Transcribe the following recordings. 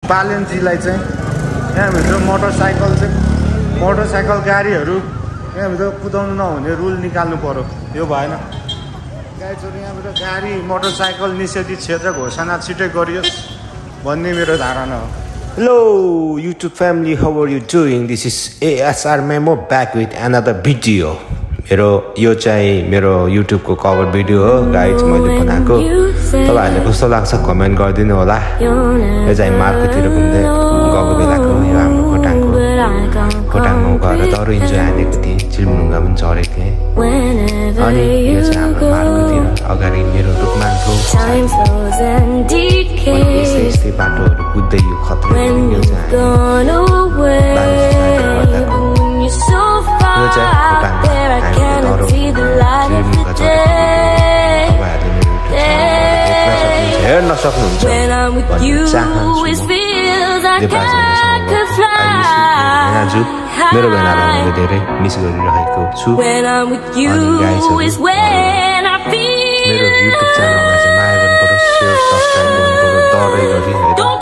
बालेन्जीलाई चाहिँ यहाँभित्र मोटरसाइकल गाडीहरू यहाँभित्र कुदाउनु नहुने रुल निकाल्नु पर्यो। यो भएन गाइजहरु, यहाँभित्र गाडी मोटरसाइकल निषेधित क्षेत्र घोषणा छिटै गरियोस् भन्ने मेरो धारणा हो। Hello YouTube family, how are you doing? This is ASR Memo back with another video. यो चाहिँ मेरो YouTube को कभर भिडियो हो गाइज, मैले बनाएको। तपाईहरुले कस्तो लाग्छ कमेन्ट गरिदिनु होला। यो चाहिँ मार्केटतिर घुम्दै गएको बेलाको यो हाम्रो खोटाङमा गएर दरो इन्जोय हानेको थिएँ, चिल्मुङ्गा पनि चढेको थिएँ। अनि यो चाहिँ हाम्रो मार्केटतिर अगाडि मेरो रुकमानको यस्तै बाटोहरू कुद्दै यो खतरा यो चाहिँ हेर्न सक्नुहुन्छ मेरो भेनालाई मैले धेरै मिस गरिरहेको छु। मेरो युट्युब च्यानलमा चाहिँ माया गर्नुपर्छ, सेयर सब्सक्राइब गर्नुपर्छ, दरै गरी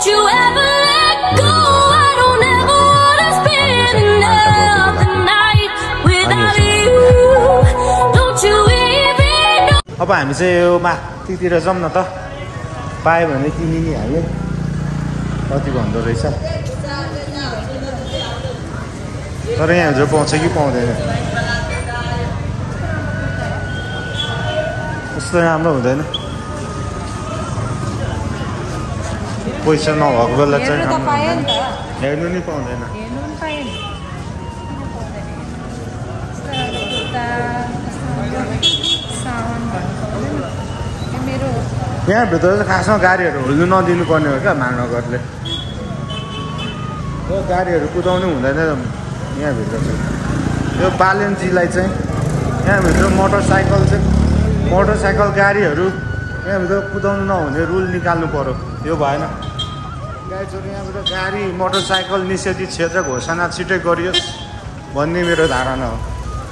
अब हामी चाहिँ यो माथितिर जाउँ न त, पायो भने किनिहाल्यो। कति भन्दो रहेछ, तर यहाँ हिजो पाउँछ कि पाउँदैन त्यस्तो राम्रो हुँदैन। पैसा नभएको बेला चाहिँ राम्रो हुँदैन, हेर्नु नि पाउँदैन। यहाँभित्र चाहिँ खासमा गाडीहरू हुल्नु नदिनु पर्ने हो क्या महानगरले। यो गाडीहरू कुदाउनु हुँदैन यहाँभित्र चाहिँ। यो बालेन्जीलाई चाहिँ यहाँभित्र मोटरसाइकल गाडीहरू यहाँभित्र कुदाउनु नहुने रुल निकाल्नु पर्यो। यो भएन गाइजहरु, यहाँभित्र गाडी मोटरसाइकल निषेधित क्षेत्र घोषणा छिटै गरियोस् भन्ने मेरो धारणा हो।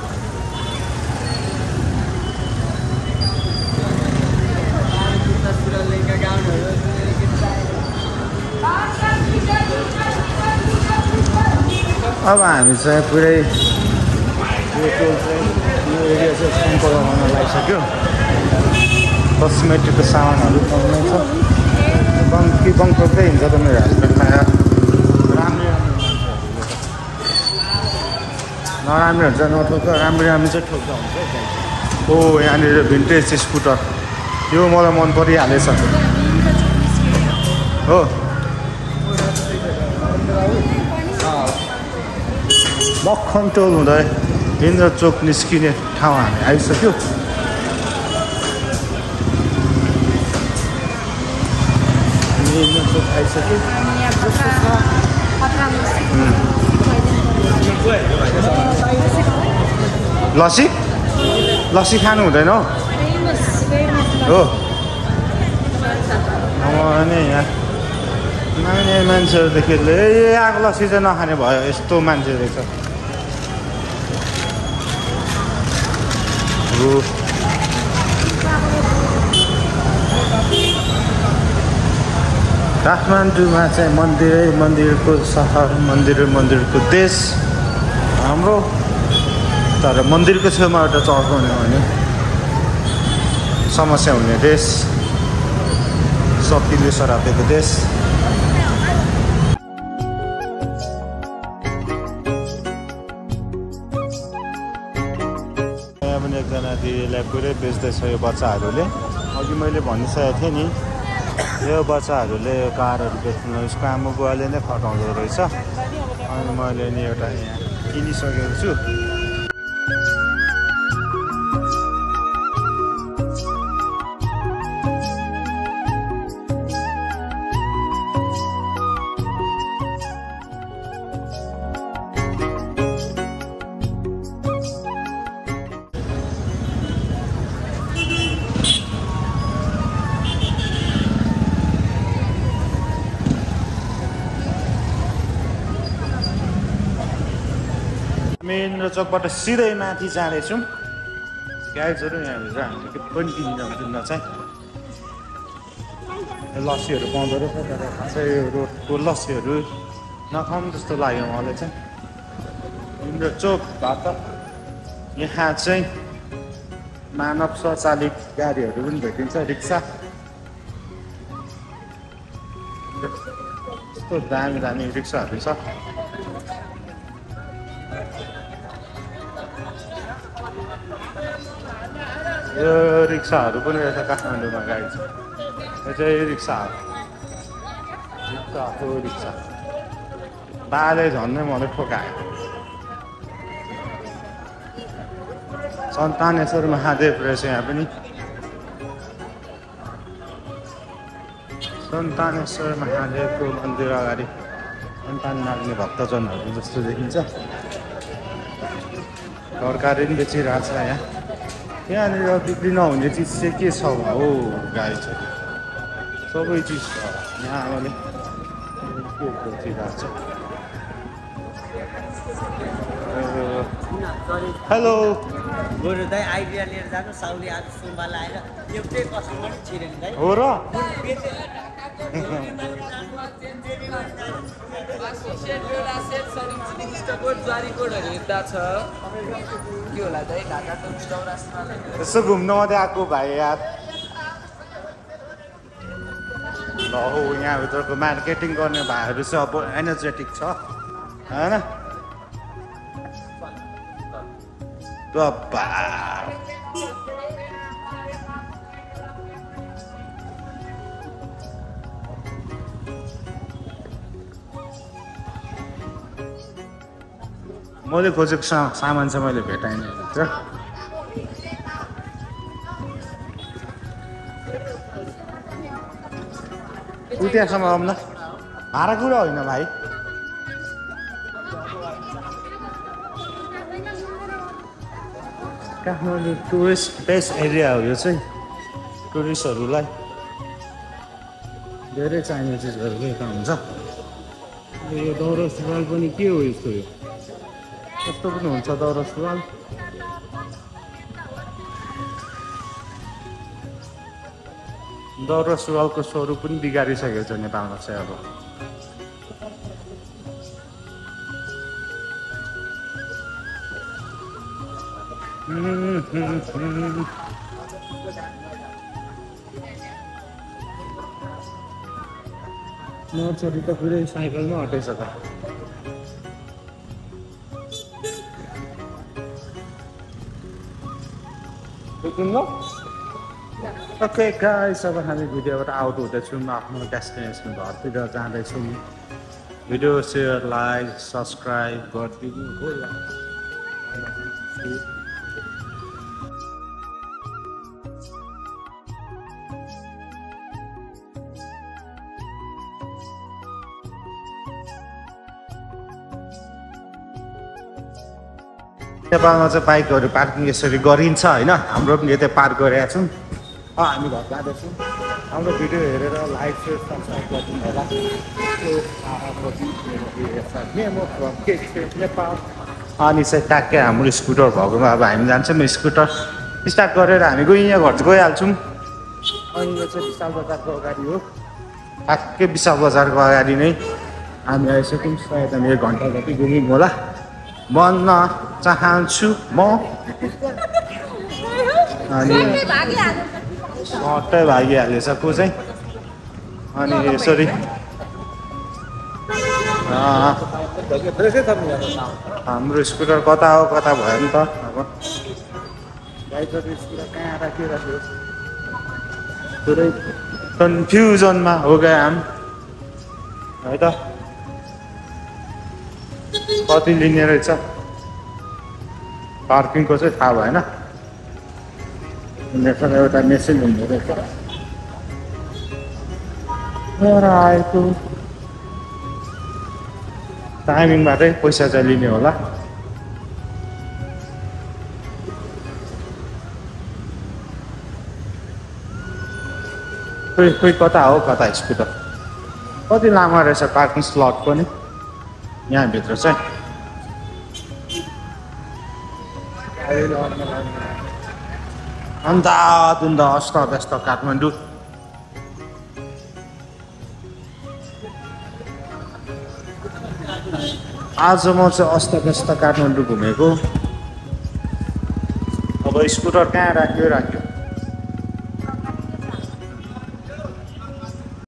अब हामी चाहिँ पुरै यो टोल चाहिँ यो एरिया चाहिँ सम्पर्क गर्न लागिसक्यो। कस्मेटिकको सामानहरू पाउने छ। बङ्ककै हिँड्छ त मेरो हस्बेन्डमा। राम्रो नराम्रो हुन्छ नठोक, राम्रो चाहिँ ठोक्दा हुन्छ। ओ यहाँनिर भिन्टेज स्कुटर, यो मलाई मन परिहालेछ हो। मक्खन टोल हुँदै इन्द्र चोक निस्किने ठाउँ हामी आइसक्यो। इन्द्र चोक आइसक्यो। लस्सी खानु हुँदैन हो। अनि यहाँ नयाँ मान्छेहरूदेखि आएको लस्सी चाहिँ नखाने भयो, यस्तो मान्छे रहेछ। काठमाडौँमा चाहिँ मन्दिरको सहर, मन्दिरको देश हाम्रो। तर मन्दिरको छेउमा एउटा चर्काउने भने समस्या हुने देश, शक्तिले सरापेको देश। यहाँ पनि एकजना दिदीलाई पुरै बेच्दैछ यो बच्चाहरूले। अघि मैले भनिसकेको थिएँ नि, यो बच्चाहरूले यो कारहरू बेच्नु उसको आमा बुवाले नै खटाउँदो रहेछ। अनि मैले नि एउटा यहाँ किनिसकेको छु। मेन चोकबाट सिधै माथि जाँदैछौँ। गाइजहरु यहाँभित्र हामीले के पनि किन्न चाहिँ लस्सीहरू पाउँदो रहेछ, तर खासै यो रोड टाइपको लस्सीहरू नखाउँ जस्तो लाग्यो मलाई चाहिँ। इन्द्र चोकबाट यहाँ चाहिँ मानव स्वचालित गाडीहरू पनि भेटिन्छ, रिक्सा। यस्तो दामी दामी रिक्साहरू छ। यो रिक्साहरू पनि रहेछ काठमाडौँमा गाडी छ। यो चाहिँ रिक्सा हो, रिक्सा बाले झन्नै मलाई ठोकायो। सन्तानेश्वर महादेव रहेछ यहाँ पनि। सन्तानेश्वर महादेवको मन्दिर अगाडि सन्तान माग्ने भक्तजनहरू जस्तो देखिन्छ। तरकारी पनि बेचिरहेको छ यहाँ। यहाँनिर बिक्री नहुने चिज चाहिँ के छ हो गाई छ, सबै चिज छ यहाँ। मैले के बेचिरहेको छ। हेलो गोरु दाइ आइडिया लिएर जानु। साउली आज सोमबार आएर एउटै कस्टमर छिरेन दाइ हो र। यसो घुम्न मात्रै आएको भाइ यार। ल हो यहाँभित्रको मार्केटिङ गर्ने भाइहरू चाहिँ अब एनर्जेटिक छ होइन। मैले खोजेको सामान चाहिँ मैले भेटाइनँ भित्र। उतियासम्म आउँ न, भाडा कुरा होइन भाइ। काठमाडौँ टुरिस्ट बेस्ट एरिया हो यो चाहिँ। टुरिस्टहरूलाई धेरै चाहिने चिजहरू यता हुन्छ। यो दौरा सुरुवाल पनि के हो यस्तो? यो कस्तो पनि हुन्छ दौरा सुरुवाल। दौरा सुरुवालको स्वरूप पनि बिगारिसकेको छ नेपालमा चाहिँ अब। नर्सरी त पुरै साइकलमा हटेछ त। ओके गाइस, अब हामी भिडियोबाट आउट हुँदैछौँ। आफ्नो डेस्टिनेसन घरतिर जाँदैछौँ। भिडियो सेयर लाइक सब्सक्राइब गरिदिनु होला। नेपालमा चाहिँ बाइकहरू पार्किङ यसरी गरिन्छ होइन। हाम्रो पनि यतै पार्क गरेका छौँ। हामी घर जाँदैछौँ। हाम्रो भिडियो हेरेर लाइक सेयर सब्सक्राइब गरिदिनु होला। नेपाल अनि चाहिँ ट्याक्कै हाम्रो स्कुटर भएकोमा अब हामी जान्छौँ। स्कुटर स्टार्ट गरेर हामी यहाँ घर गइहाल्छौँ। अनि यो चाहिँ विशाल बजारको अगाडि हो। ट्याक्कै विशाल बजारको अगाडि नै हामी आइसक्यौँ। सायद हामी 1 घन्टा जति घुम्यौँ होला भन्न चाहन्छु म। अनि सट्टै भागिहालेछ को चाहिँ। अनि यसरी हाम्रो स्कुटर कता हो कता भयो नि त। अब गाइजहरू स्कुटर कहाँ राखिराख्यो पुरै कन्फ्युजनमा हो गए हम है त। कति लिने रहेछ पार्किङको चाहिँ थाहा भएन। उनीहरूसँग एउटा मेसिन हुँदो रहेछ। आएको टाइमिङबाटै पैसा चाहिँ लिने होला। खोइ कता हो कता स्कुटर। कति लामो रहेछ पार्किङ स्लट पनि यहाँभित्र चाहिँ। अन्धाधुन्ध अस्तव्यस्त काठमाडौँ। आज म चाहिँ अस्तव्यस्त काठमाडौँ घुमेको अब स्कुटर कहाँ राख्यो